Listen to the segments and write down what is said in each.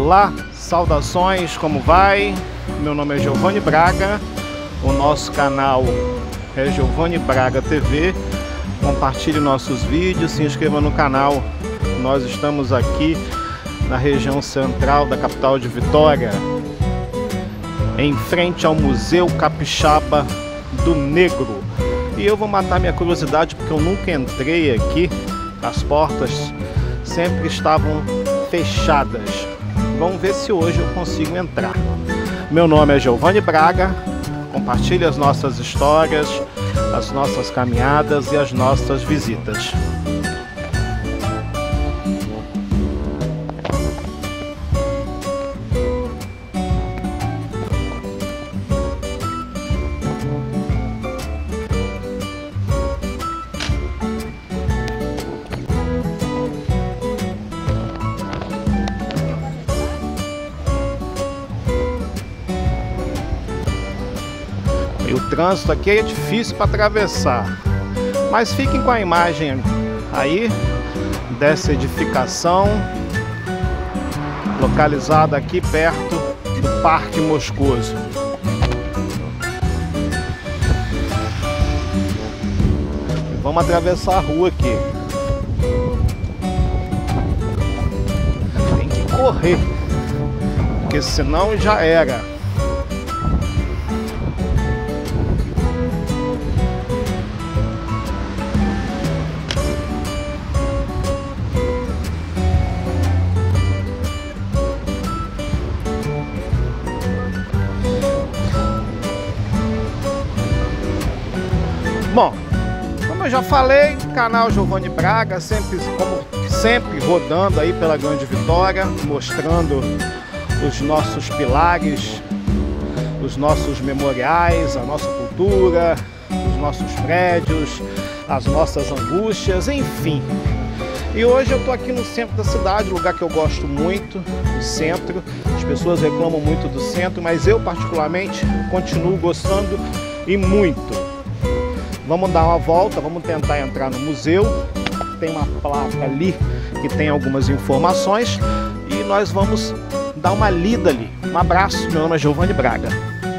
Olá, saudações, como vai? Meu nome é Giovanni Braga, o nosso canal é Giovanni Braga TV. Compartilhe nossos vídeos, se inscreva no canal. Nós estamos aqui na região central da capital de Vitória, em frente ao Museu Capixaba do Negro. E eu vou matar minha curiosidade porque eu nunca entrei aqui, as portas sempre estavam fechadas. Vamos ver se hoje eu consigo entrar. Meu nome é Giovanni Braga, compartilhe as nossas histórias, as nossas caminhadas e as nossas visitas. E o trânsito aqui é difícil para atravessar, mas fiquem com a imagem aí dessa edificação localizada aqui perto do Parque Moscoso. E vamos atravessar a rua aqui. Tem que correr, porque senão já era. Bom, como eu já falei, canal Giovanni Braga, sempre rodando aí pela Grande Vitória, mostrando os nossos pilares, os nossos memoriais, a nossa cultura, os nossos prédios, as nossas angústias, enfim. E hoje eu tô aqui no centro da cidade, lugar que eu gosto muito, o centro. As pessoas reclamam muito do centro, mas eu particularmente continuo gostando e muito. Vamos dar uma volta, vamos tentar entrar no museu. Tem uma placa ali que tem algumas informações e nós vamos dar uma lida ali. Um abraço, meu nome é Giovanni Braga.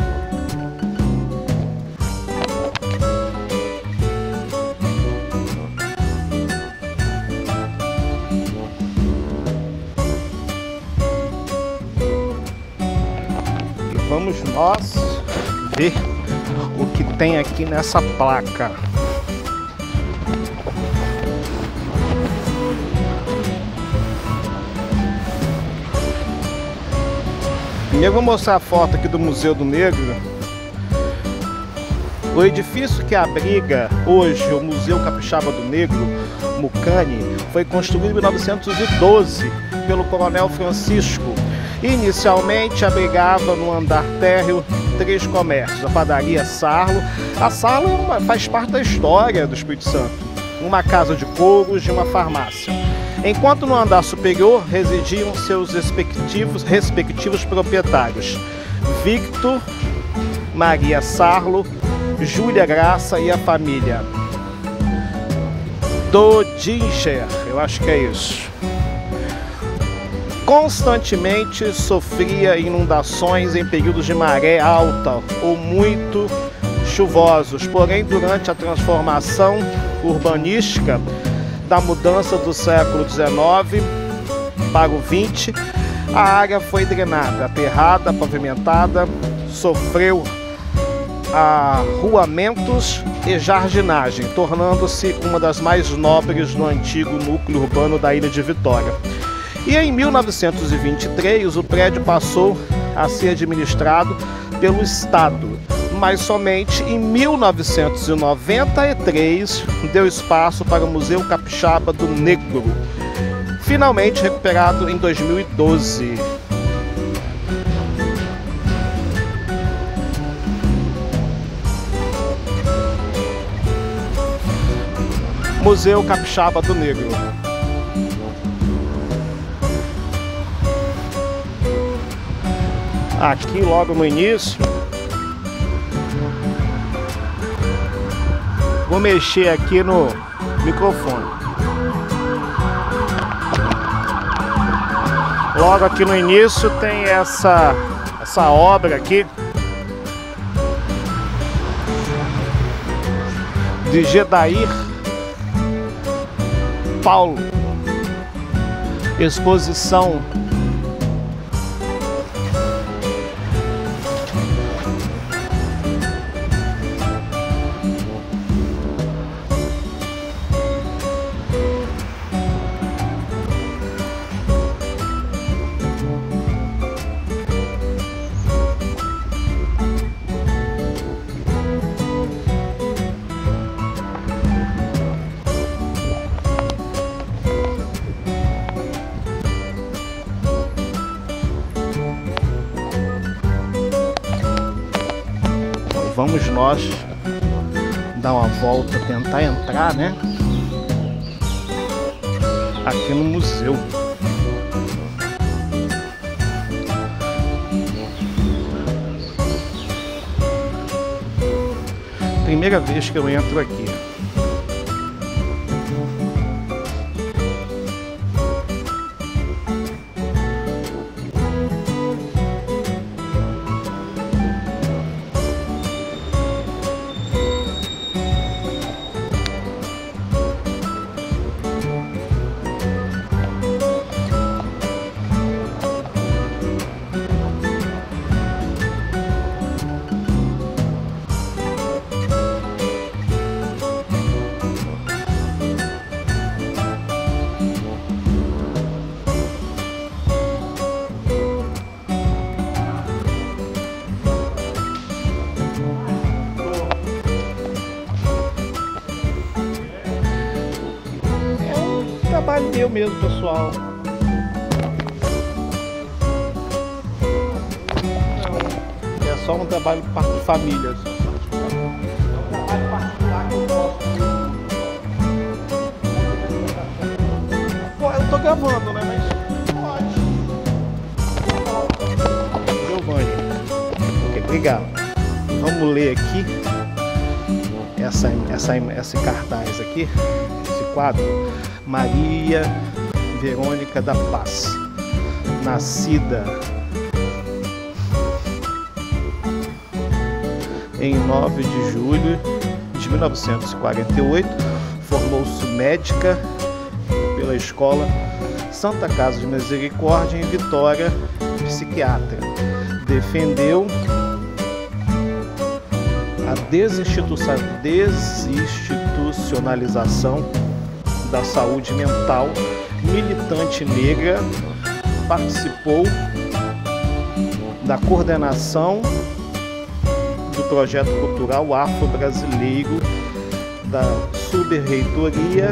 E vamos nós ver o que tem aqui nessa placa. Eu vou mostrar a foto aqui do Museu do Negro. O edifício que abriga hoje o Museu Capixaba do Negro, Mucane, foi construído em 1912 pelo Coronel Francisco. Inicialmente abrigava no andar térreo 3 comércios, a padaria Sarlo. A Sarlo faz parte da história do Espírito Santo, uma casa de couros e uma farmácia. Enquanto no andar superior residiam seus respectivos proprietários, Victor, Maria Sarlo, Júlia Graça e a família Dodinger, eu acho que é isso. Constantemente sofria inundações em períodos de maré alta ou muito chuvosos, porém durante a transformação urbanística da mudança do século XIX para o XX, a área foi drenada, aterrada, pavimentada, sofreu arruamentos e jardinagem, tornando-se uma das mais nobres do antigo núcleo urbano da ilha de Vitória. E em 1923 o prédio passou a ser administrado pelo Estado, mas somente em 1993 deu espaço para o Museu Capixaba do Negro, finalmente recuperado em 2012. Museu Capixaba do Negro. Aqui logo no início, vou mexer aqui no microfone. Logo aqui no início tem essa obra aqui de Gedair Paulo, exposição vamos nós dar uma volta, tentar entrar, né? Aqui no museu. Primeira vez que eu entro aqui. Trabalho meu mesmo, pessoal. É só um trabalho de família. É um trabalho particular que eu gosto. Pô, eu tô gravando, né? Mas pode. Giovanni. Ok, obrigado. Vamos ler aqui esse cartaz aqui, esse quadro. Maria Verônica da Paz, nascida em 9 de julho de 1948, formou-se médica pela Escola Santa Casa de Misericórdia em Vitória, psiquiatra. Defendeu a desinstitucionalização da saúde mental, militante negra, participou da coordenação do projeto cultural afro-brasileiro da sub-reitoria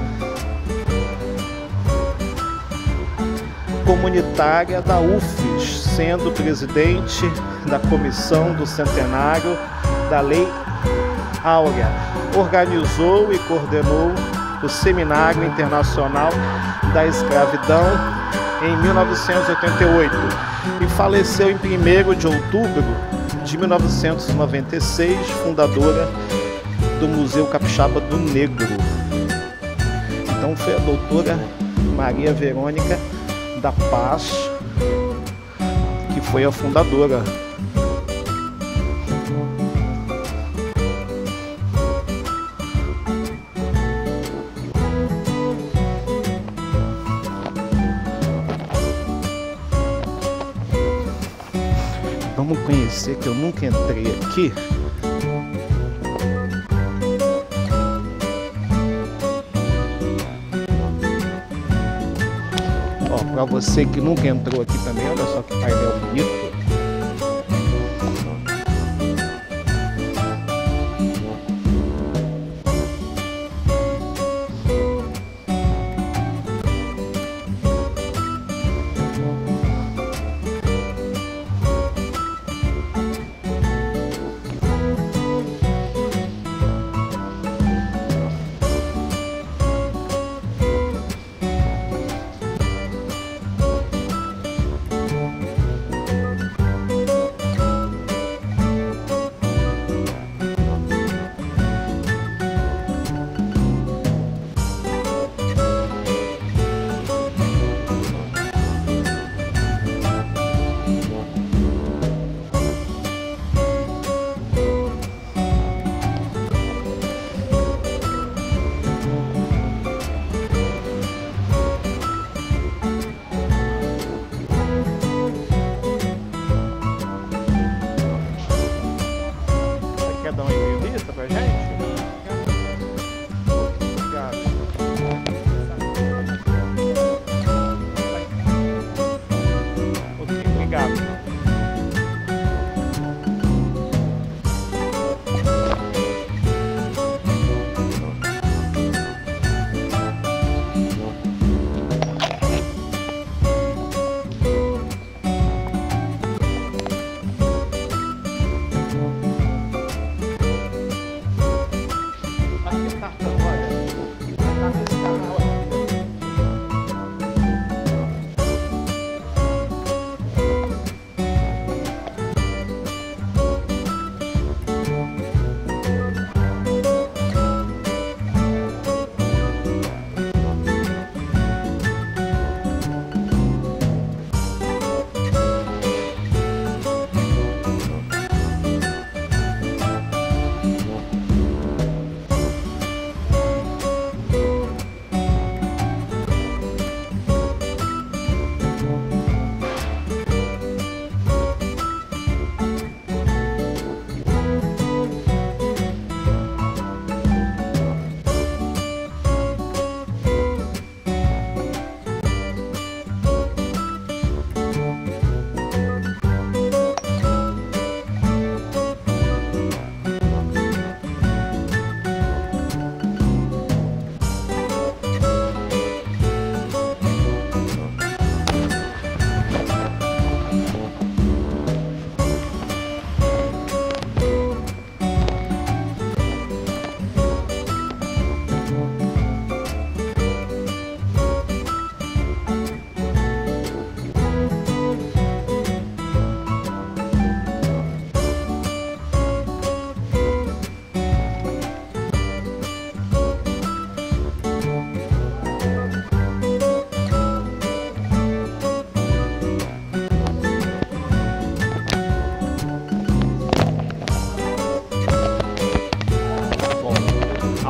comunitária da UFES, sendo presidente da comissão do centenário da Lei Áurea. Organizou e coordenou o Seminário Internacional da Escravidão em 1988 e faleceu em 1º de outubro de 1996, fundadora do Museu Capixaba do Negro. Então foi a doutora Maria Verônica da Paz que foi a fundadora. Vamos conhecer, que eu nunca entrei aqui. Ó, pra você que nunca entrou aqui também, olha só que painel bonito.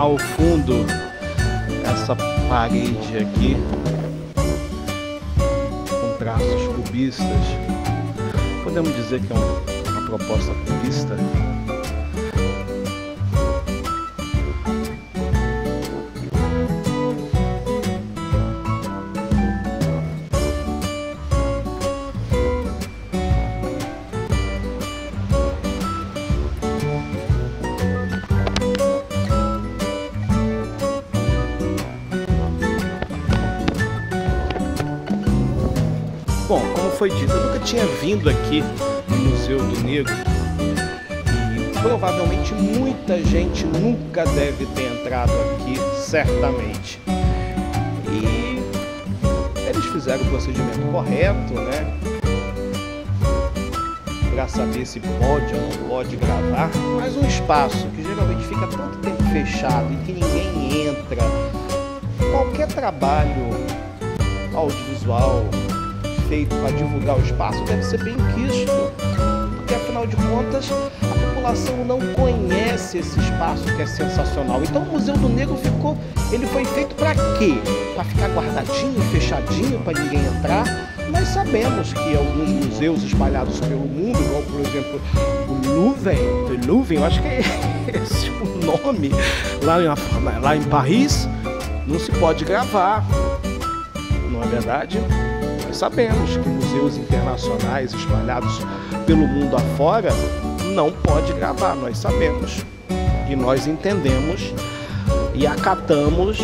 ao fundo, essa parede aqui com traços cubistas. Podemos dizer que é uma proposta cubista. Bom, como foi dito, eu nunca tinha vindo aqui no Museu do Negro e provavelmente muita gente nunca deve ter entrado aqui, certamente. E eles fizeram o procedimento correto, né? Para saber se pode ou não pode gravar, mas um espaço que geralmente fica tanto tempo fechado e que ninguém entra, qualquer trabalho audiovisual feito para divulgar o espaço deve ser bem quisto, porque afinal de contas a população não conhece esse espaço que é sensacional. Então o Museu do Negro ele foi feito para quê? Para ficar guardadinho, fechadinho, para ninguém entrar? Nós sabemos que alguns museus espalhados pelo mundo, igual por exemplo o Louvre, eu acho que é esse o nome, lá em Paris, não se pode gravar, não é verdade? Sabemos que museus internacionais espalhados pelo mundo afora não pode gravar, nós sabemos e nós entendemos e acatamos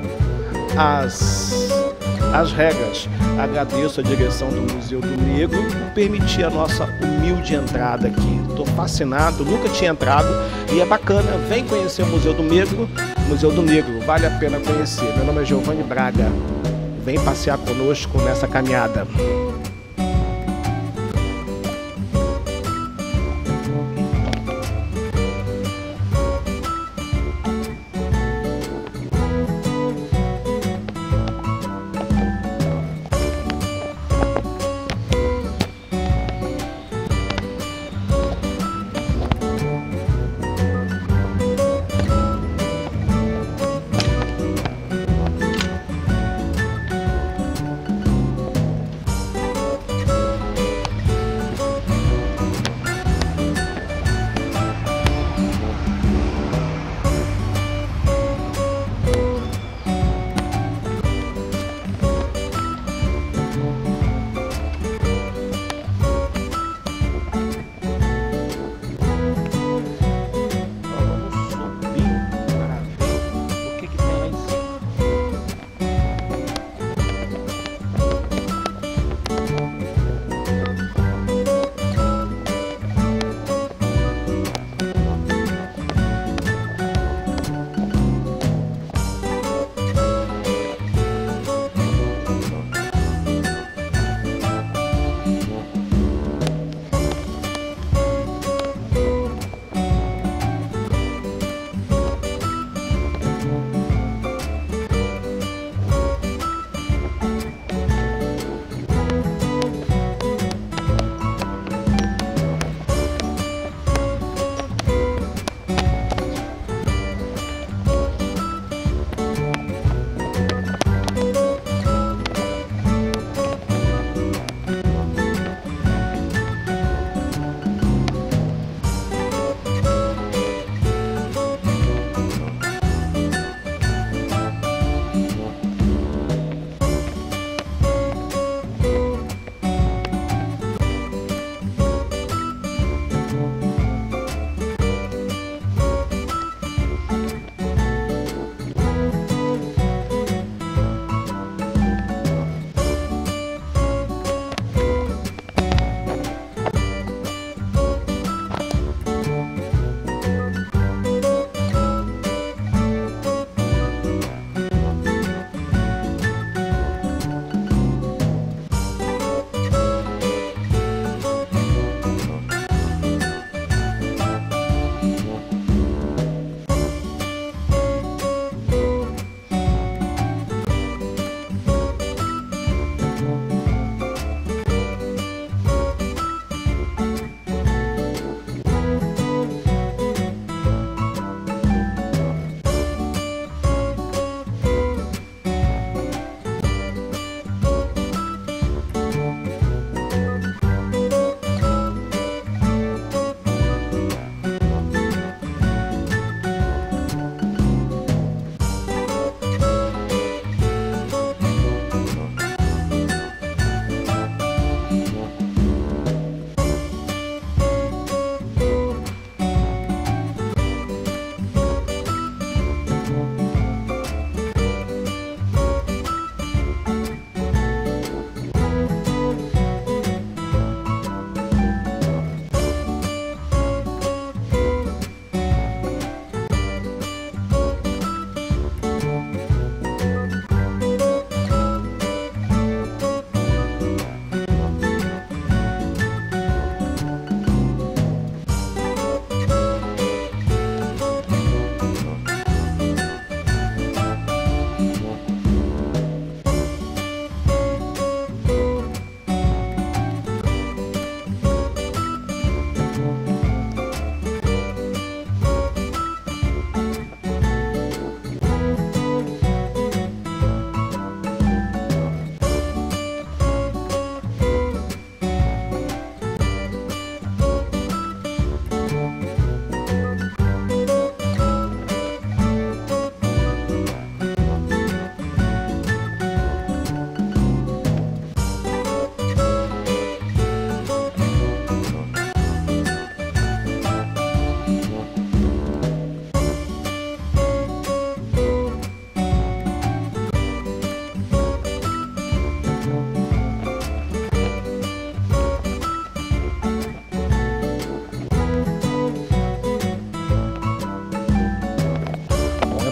as regras. Agradeço a direção do Museu do Negro por permitir a nossa humilde entrada aqui. Estou fascinado, nunca tinha entrado e é bacana. Vem conhecer o Museu do Negro. Museu do Negro, vale a pena conhecer. Meu nome é Giovanni Braga. Vem passear conosco nessa caminhada.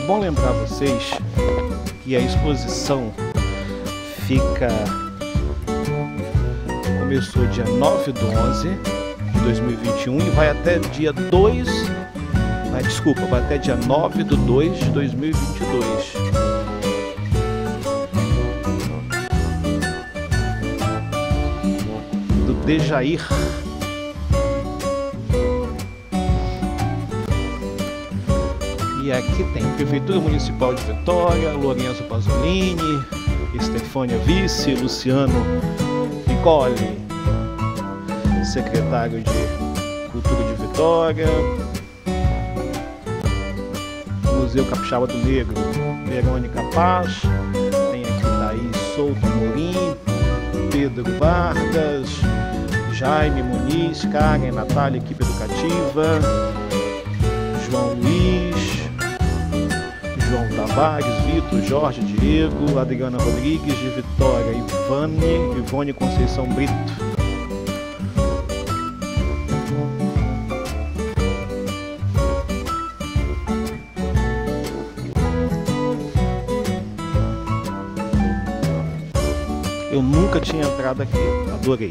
bom lembrar vocês que a exposição começou dia 9/11 de 2021 e vai até dia 9/2 de 2022. Do Dejair. E aqui tem Prefeitura Municipal de Vitória, Lourenço Pasolini, Estefânia Vice, Luciano Nicole, secretário de Cultura de Vitória, Museu Capixaba do Negro, Verônica Paz, tem aqui Thaís Souto Amorim, Pedro Vargas, Jaime Muniz, Karen, Natália, equipe educativa, João Luiz, João Tavares, Vitor, Jorge, Diego, Adriana Rodrigues de Vitória, Ivone Conceição Brito. Eu nunca tinha entrado aqui, adorei.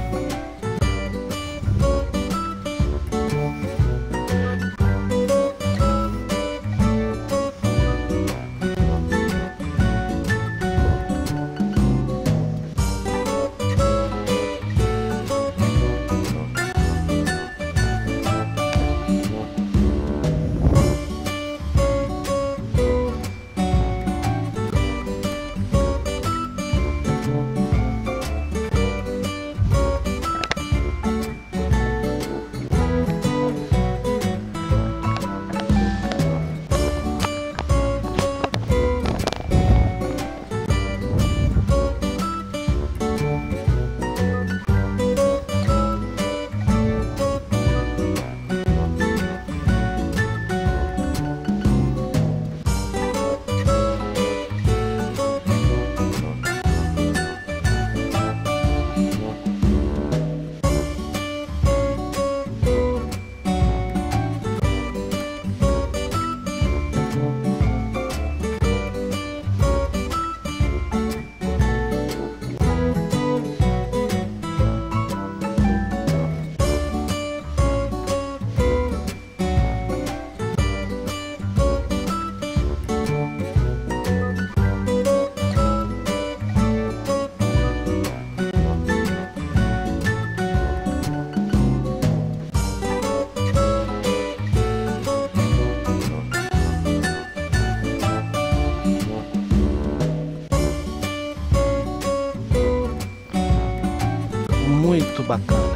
Muito bacana.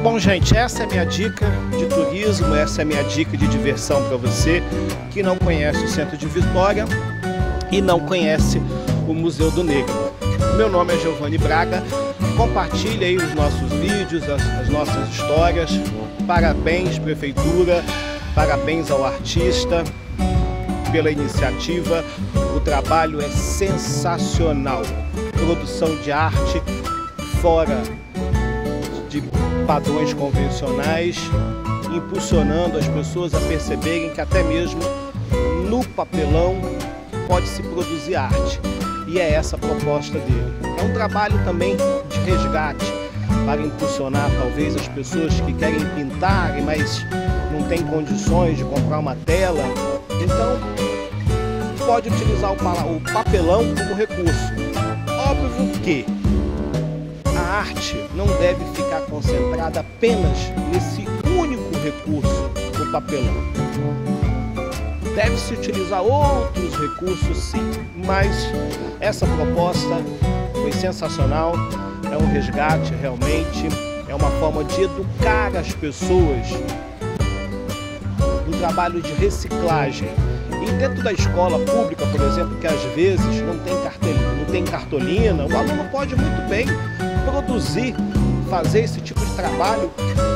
Bom, gente, essa é a minha dica de turismo, essa é a minha dica de diversão para você que não conhece o centro de Vitória e não conhece o Museu do Negro. Meu nome é Giovanni Braga, compartilhe aí os nossos vídeos, as nossas histórias. Parabéns, Prefeitura, parabéns ao artista pela iniciativa. O trabalho é sensacional. Produção de arte fora de padrões convencionais, impulsionando as pessoas a perceberem que até mesmo no papelão pode-se produzir arte. E é essa a proposta dele. É um trabalho também de resgate para impulsionar talvez as pessoas que querem pintar, mas não têm condições de comprar uma tela. Então, pode utilizar o papelão como recurso. Óbvio que a arte não deve ficar concentrada apenas nesse único recurso, o papelão. Deve-se utilizar outros recursos, sim, mas essa proposta foi sensacional, é um resgate realmente, é uma forma de educar as pessoas no trabalho de reciclagem. E dentro da escola pública, por exemplo, que às vezes não tem cartolina, o aluno pode muito bem produzir, fazer esse tipo de trabalho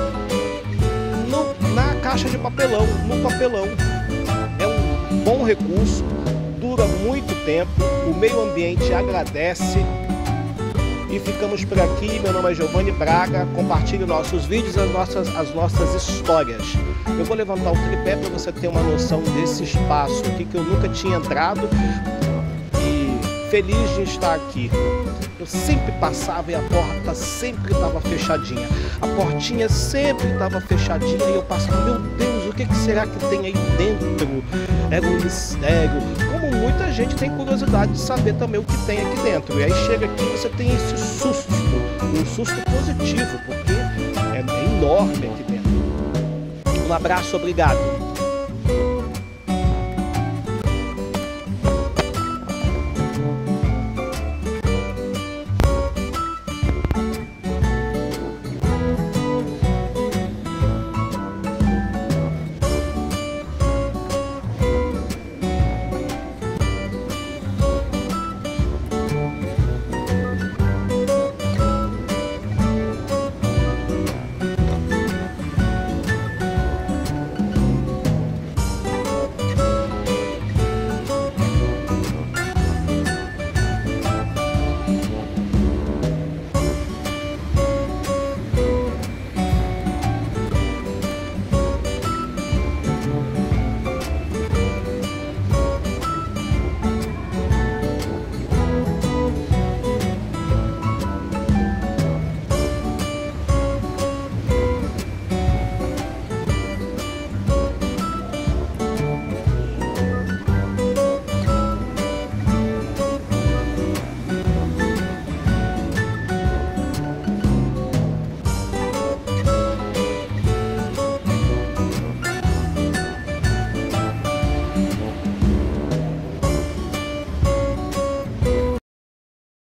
na caixa de papelão, no papelão. É um bom recurso, dura muito tempo, o meio ambiente agradece. E ficamos por aqui. Meu nome é Giovanni Braga. Compartilhe nossos vídeos, as nossas histórias. Eu vou levantar o tripé para você ter uma noção desse espaço aqui que eu nunca tinha entrado. E feliz de estar aqui. Eu sempre passava e a porta sempre estava fechadinha. A portinha sempre estava fechadinha e eu passava, meu Deus, o que será que tem aí dentro? Era um mistério. Como muita gente tem curiosidade de saber também o que tem aqui dentro. E aí chega aqui e você tem esse susto, um susto positivo, porque é enorme aqui dentro. Um abraço, obrigado.